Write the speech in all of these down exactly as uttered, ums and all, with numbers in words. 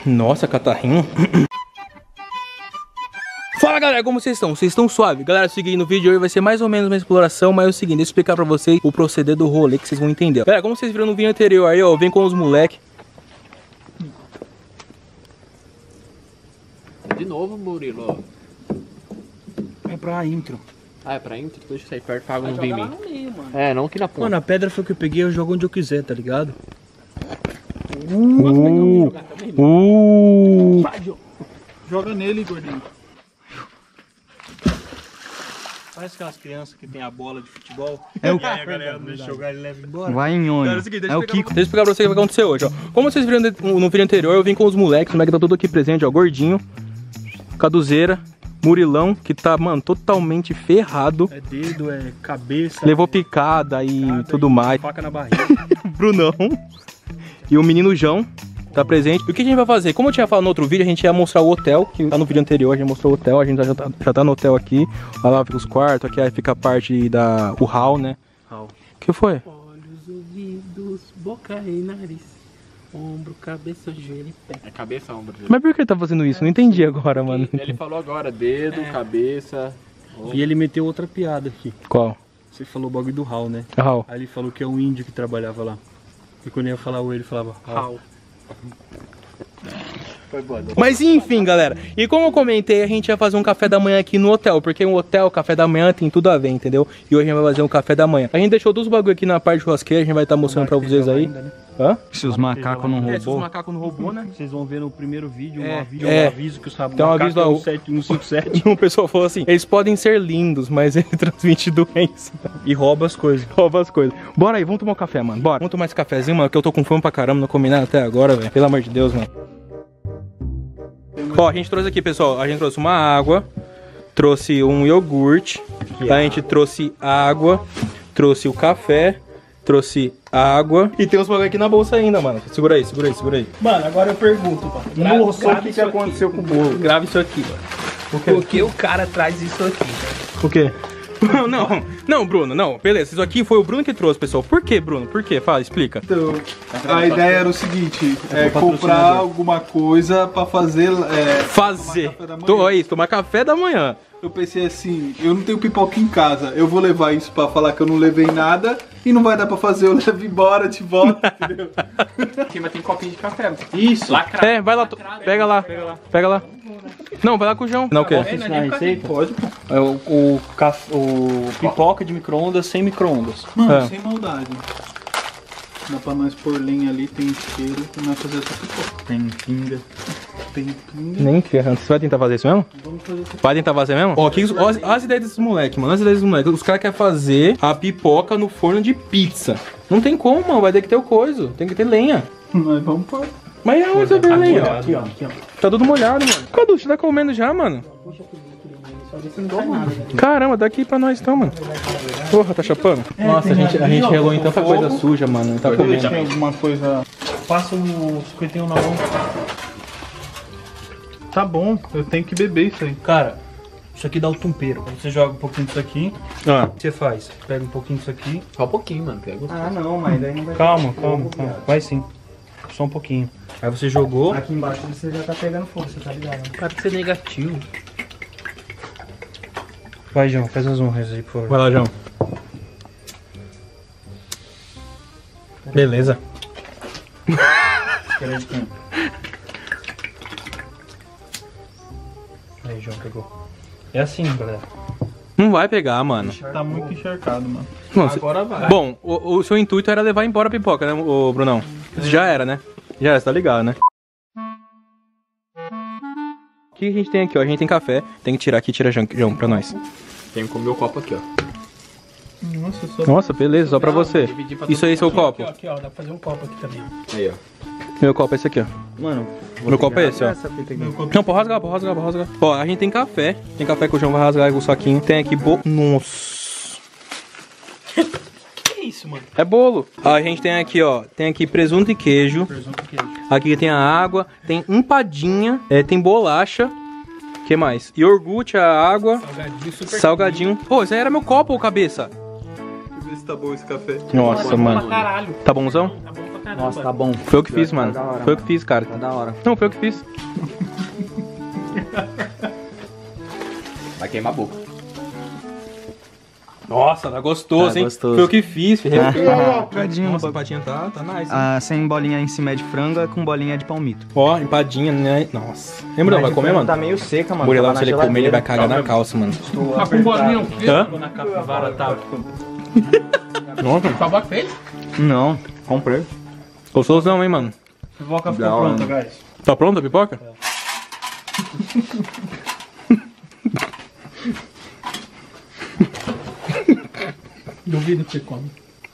Nossa, catarrinho. Fala galera, como vocês estão? Vocês estão suave? Galera, seguinte, no vídeo de hoje vai ser mais ou menos uma exploração, mas é o seguinte, deixa eu explicar pra vocês o proceder do rolê que vocês vão entender. Galera, como vocês viram no vídeo anterior aí, ó, vem com os moleque. De novo, Murilo. É pra intro. Ah, é pra intro? Deixa eu sair perto pra água não vir em mim. No meio, mano. É, não aqui na ponta. Mano, a pedra foi o que eu peguei, eu jogo onde eu quiser, tá ligado? Uh, uh. Joga nele, gordinho. Parece aquelas crianças que tem a bola de futebol. É o que a galera não deixa jogar e leva embora. Vai em onde? É, é o Kiko. Deixa eu explicar pra vocês o que vai acontecer hoje, ó. Como vocês viram no vídeo anterior, eu vim com os moleques. O moleque tá todo aqui presente, ó. Gordinho, Caduzeira, Murilão, que tá, mano, totalmente ferrado. É dedo, é cabeça. Levou picada e picada tudo e mais. Faca na barriga. Brunão. E o menino João tá presente. E o que a gente vai fazer? Como eu tinha falado no outro vídeo, a gente ia mostrar o hotel, que tá no vídeo anterior, a gente mostrou o hotel, a gente já tá, já tá no hotel aqui. Lá fica os quartos, aqui aí fica a parte da... o hall, né? Hall. O que foi? Olhos, ouvidos, boca e nariz, ombro, cabeça, joelho e pé. É cabeça, ombro, joelho. Mas por que ele tá fazendo isso? Não entendi agora, mano. Ele falou agora, dedo, é. cabeça... Ombro. E ele meteu outra piada aqui. Qual? Você falou o bagulho do Hall, né? Hall. Aí ele falou que é um índio que trabalhava lá. E quando eu ia falar o ele falava Hall. Foi boa, Mas enfim, galera, e como eu comentei, a gente ia fazer um café da manhã aqui no hotel, porque um hotel, café da manhã tem tudo a ver, entendeu? E hoje a gente vai fazer um café da manhã. A gente deixou dos bagulho aqui na parte de churrasqueira, a gente vai estar tá mostrando pra vocês aí. Ainda, né? Hã? Se os macacos não roubou. É, se os macacos não roubou, né? Vocês vão ver no primeiro vídeo é, um, aviso, é. um aviso que os Tem um aviso lá, no sete um cinco sete. Uma pessoa falou assim, eles podem ser lindos, mas ele transmite doença. E rouba as coisas. Rouba as coisas. Bora aí, vamos tomar um café, mano. Bora. Vamos tomar esse cafezinho, mano, que eu tô com fome pra caramba, não comi nada até agora, velho. Pelo amor de Deus, mano. Ó, a gente trouxe aqui, pessoal, a gente trouxe uma água, trouxe um iogurte, a gente trouxe água, trouxe o café, trouxe água e tem uns bagulho aqui na bolsa ainda, mano. Segura aí, segura aí, segura aí. Mano, agora eu pergunto, mano. Nossa, o que, que aconteceu aqui com o bolo? Grava isso aqui, mano. Por que? Por que o cara traz isso aqui? O quê? Não, não, não, Bruno, não, beleza, isso aqui foi o Bruno que trouxe, pessoal. Por que, Bruno? Por quê? Fala, explica. Então, a ideia era o seguinte, é comprar alguma coisa pra fazer... É, fazer, Tô, é isso, tomar café da manhã. Eu pensei assim, eu não tenho pipoca em casa, eu vou levar isso pra falar que eu não levei nada e não vai dar pra fazer, eu levo embora, te volta, entendeu? Aqui, mas tem copinho de café. Isso, lacrado, é, vai lá, lacrado, pega lá, pega lá, pega lá. Não, vai lá com o João. Não, o quê? Posso ensinar a receita? Pode, pô. É o, o, caf... o pipoca de micro-ondas sem micro-ondas. Mano, é. sem maldade. Dá pra nós pôr lenha ali, tem cheiro, pra nós fazer essa pipoca. Tem pinga. Tem pinga. Nem ferrando. Você vai tentar fazer isso mesmo? Vamos fazer essa Vai tentar fazer mesmo? Ó, que, ó, as, as ideias desses moleques, mano. As ideias desses moleques. Os caras querem fazer a pipoca no forno de pizza. Não tem como, mano. Vai ter que ter o coisa. Tem que ter lenha. Nós vamos pôr. Mas é onde você vê a lenha? Aqui, ó, aqui, ó. Tá tudo molhado, mano. Cadu, você tá comendo já, mano? Caramba, dá aqui pra nós então, mano. Porra, tá chapando? É, Nossa, a gente, a gente relou em tanta fogo. coisa suja, mano. Tá comendo. Tem alguma coisa... Passa o cinquenta e um na mão. Tá bom, eu tenho que beber isso aí. Cara, isso aqui dá o tumpeiro. Você joga um pouquinho disso aqui. Ah. O que você faz? Pega um pouquinho disso aqui. Só um pouquinho, mano, que é gostoso. Ah, não, mas daí não vai... Calma, calma, calma. Vai sim. Só um pouquinho. Aí você jogou. Aqui embaixo você já tá pegando fogo, você tá ligado? Para de ser negativo. Vai, João, faz as honras aí, por favor. Vai lá, João. Beleza. Aí, João, pegou. É assim, galera. Não vai pegar, mano. Tá muito encharcado, mano. Não, Agora vai. Bom, o, o seu intuito era levar embora a pipoca, né, o Brunão? Isso já era, né? Já era, você tá ligado, né? O que a gente tem aqui, ó? A gente tem café. Tem que tirar aqui, tira João, João pra nós. Tem que comer o copo aqui, ó. Nossa, só... Nossa, beleza, só pra você. Isso aí é seu copo. Aqui, ó, dá pra fazer um copo aqui também. Aí, ó. Meu copo é esse aqui, ó. Mano, Meu copo é esse, ó. Meu copo... Não, pode rasgar, pode rasgar, pode rasgar. Ó, a gente tem café. Tem café que o João vai rasgar com o saquinho. Tem aqui bolo. Nossa. que é isso, mano? É bolo. A gente tem aqui, ó. Tem aqui presunto e queijo. Presunto e queijo. Aqui tem a água. Tem empadinha. É, tem bolacha. O que mais? Iogurte, a água. Salgadinho, super Salgadinho. Pô, esse aí era meu copo, ô cabeça. Deixa eu ver se tá bom esse café. Nossa, Tá bom mano. pra caralho. Tá bonzão? Tá bom pra caramba. Nossa, tá bom. Foi eu que fiz, mano. da hora, Foi eu que fiz, cara. Tá da hora. Não, foi eu que fiz. Vai queimar a boca. Nossa, tá gostoso, Tá hein? gostoso. Foi eu que fiz, filho. Empadinha, Nossa, a empadinha tá, tá nice. Ah, sem bolinha em cima é de frango, é com bolinha de palmito. Ó, empadinha, né? Nossa. Lembra, vai comer, mano? Tá meio seca, mano. Murilo, Tava se na ele comer, ele vai geladeira. cagar na calça, mano. Tá com bolinha o quê? Hã? Na capivara tá. Nossa, Tava feito? Não, comprei. gostosão, hein, mano? A pipoca ficou pronta, guys. Tá pronta a pipoca? Duvido que você come.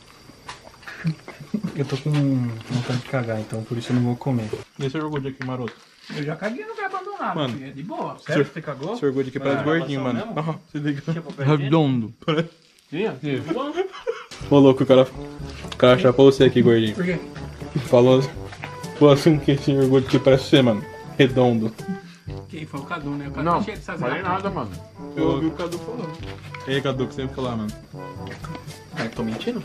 Eu tô com vontade de cagar, então por isso eu não vou comer. E esse orgulho aqui, maroto? Eu já caguei no lugar abandonado, Mano. filho, é de boa. Sério? Você cagou? Esse orgulho aqui parece gordinho, mano. Aham, se liga. Redondo. Ô, louco, o cara, o cara chapou você aqui, gordinho. Por quê? Falou, falou assim que esse orgulho aqui parece ser, mano. Redondo. Quem foi o Cadu, né? O Cadu Não, cheio dessas falei gatas. nada, mano. Eu ouvi o Cadu falando. E aí, Cadu, o que você sempre falar, mano? Ai, tô mentindo?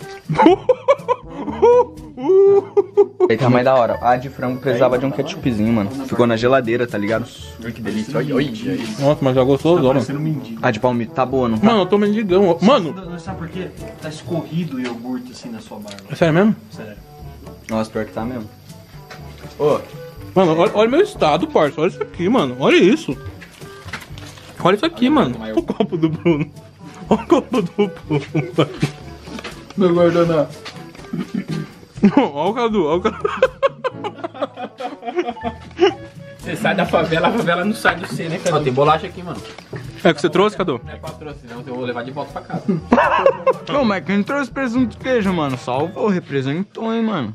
Aí tá mais da hora. A de frango precisava de um ketchupzinho, mano. Ficou na geladeira, tá ligado? Ai, que delícia. Olha, olha isso. Nossa, mas já gostoso, mano. A de palmito tá boa, não tá? Mano, eu tô mendigão. Mano, Sabe por quê? Tá escorrido o iogurte assim na sua barba. é sério mesmo? Sério. Nossa, pior que tá mesmo. Mano, olha, olha meu estado, parça. Olha isso aqui, mano. Olha isso. Olha isso aqui, mano. Olha o copo do Bruno. Olha o copo do Bruno, mano. Meu guardanapo. Olha o Cadu, olha o Cadu. Você sai da favela, a favela não sai do C, né, Ó, Cadu? tem bolacha aqui, mano. É o que você trouxe, Cadu? Não é patrocínio, não. Eu vou levar de volta pra casa. Não, mas quem trouxe presunto de queijo, mano? Salvou, representou, hein, mano.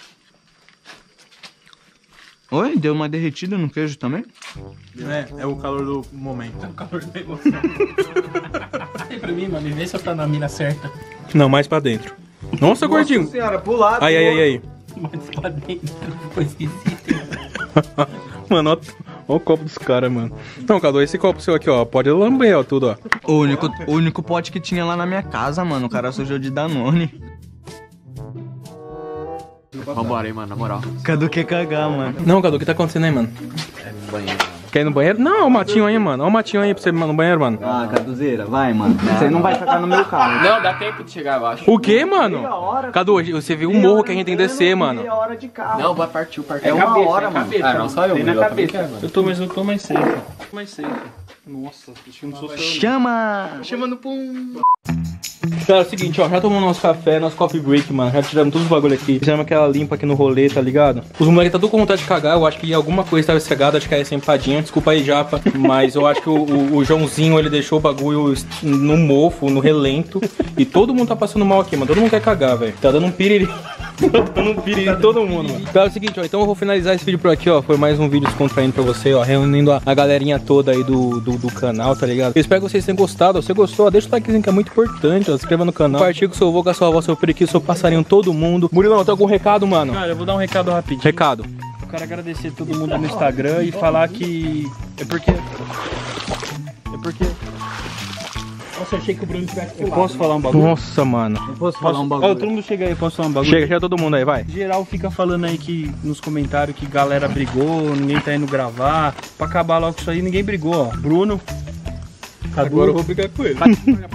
Oi, deu uma derretida no queijo também? É, é o calor do momento. O calor da emoção. Aí pra mim, mano, vê se eu tô na mira certa. Não, mais pra dentro. Nossa, gordinho. senhora, pro lado. Aí, aí, aí, aí. Mais pra dentro, ficou esquisito. Mano, olha o copo dos caras, mano. Então, Cadu, esse copo seu aqui, ó, pode lamber, ó, tudo, ó. O único, o único pote que tinha lá na minha casa, mano. O cara sujou de Danone. Vambora, hein, mano, na moral. Cadu quer cagar, mano. Não, Cadu, o que tá acontecendo aí, mano? É no banheiro, mano. Quer ir no banheiro? Não, olha o matinho aí, mano. Olha o matinho aí pra você ir no banheiro, mano. Ah, Caduzeira, vai, mano. Você não vai cagar no meu carro. Não, dá tempo de chegar, eu acho. O quê, mano? Cadu, você viu o morro que a gente tem que descer, mano. Meia hora de carro. Não, vai partir o parque. É uma cabeça, hora, é mano. cabeça. Ah, não, só eu, Tem na Murilo, também cabeça. quero, mano. Eu tô, mas eu tô mais safe. Mais safe. Nossa, acho que não sou só eu. Chama! Chamando pra um... Cara, é o seguinte, ó, já tomamos nosso café, nosso coffee break, mano. Já tiramos todos os bagulho aqui. Fizemos aquela limpa aqui no rolê, tá ligado? Os moleques tá tudo com vontade de cagar. Eu acho que alguma coisa tava estragada, acho que é essa empadinha. Desculpa aí, Japa. Mas eu acho que o, o, o Joãozinho, ele deixou o bagulho no mofo, no relento. E todo mundo tá passando mal aqui, mano. Todo mundo quer cagar, velho. Tá dando um piriri. Tá dando um piriri em todo mundo, mano. Cara, é o seguinte, ó. Então eu vou finalizar esse vídeo por aqui, ó. Foi mais um vídeo descontraindo pra você, ó. Reunindo a, a galerinha toda aí do, do, do canal, tá ligado? Eu espero que vocês tenham gostado. Se você gostou, ó, deixa o likezinho que é muito importante, ó. Se inscreva no canal. Compartilha com seu avô, com a sua avó, seu periquito, seu passarinho, todo mundo. Murilão, tem algum recado, mano? Cara, eu vou dar um recado rapidinho. Recado. Eu quero agradecer todo mundo no Instagram e falar que... É porque... É porque... Nossa, eu achei que o Bruno tivesse Eu posso falar um bagulho? Nossa, mano. Eu posso falar um bagulho? Ó, todo mundo chega aí, posso falar um bagulho? Chega, chega todo mundo aí, vai. Geral fica falando aí que nos comentários que galera brigou, ninguém tá indo gravar. Pra acabar logo com isso aí, ninguém brigou, ó. Bruno, Cadu, Agora eu vou brigar com ele.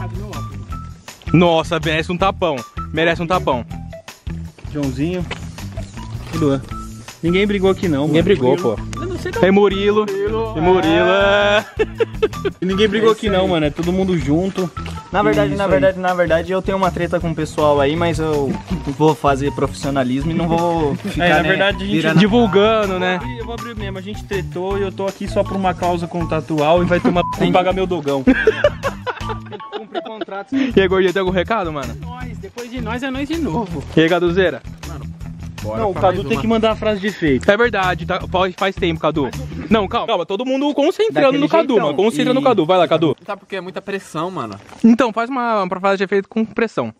Nossa, merece um tapão. Merece um tapão. Joãozinho e Luan. Ninguém brigou aqui não, Ninguém mano. brigou, pô. Eu não sei Tem Murilo. Tem Murilo. é. Ninguém brigou aqui não, mano. É todo mundo junto. Na verdade, Isso na aí. verdade, na verdade, eu tenho uma treta com o pessoal aí, mas eu vou fazer profissionalismo e não vou ficar, É, na né, verdade, a gente- virando- Divulgando, né? Eu vou abrir mesmo, a gente tretou e eu tô aqui só por uma causa contratual e vai tomar pra pagar meu dogão. cumprir contratos. E aí, gordinho, tem algum recado, mano? Nós, depois de nós é nós de novo. E aí, Caduzeira? Bora Não, o pra Cadu mais tem uma. que mandar a frase de efeito. É verdade, tá, faz, faz tempo, Cadu. Não, calma, calma, todo mundo concentrando Daquele no Cadu, jeitão. mano. Concentra E- no Cadu, vai lá, Cadu. Sabe porque é muita pressão, mano. Então, faz uma, uma frase de efeito com pressão.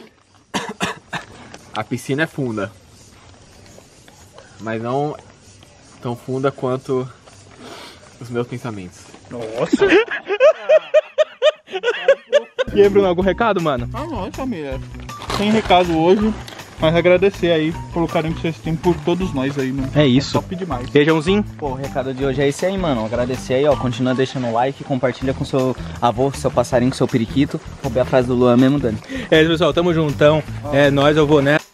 A piscina é funda. Mas não tão funda quanto os meus pensamentos. E aí, Bruno, algum recado, mano? Ah, não, família. Sem recado hoje. Mas agradecer aí pelo carinho que vocês têm por todos nós aí, mano. É isso. Top demais. Feijãozinho. Pô, o recado de hoje é esse aí, mano. Agradecer aí, ó. Continua deixando o like, compartilha com seu avô, seu passarinho, seu periquito. Roubei a frase do Luan mesmo, Dani. É isso, pessoal. Tamo juntão. É nóis, eu vou, né?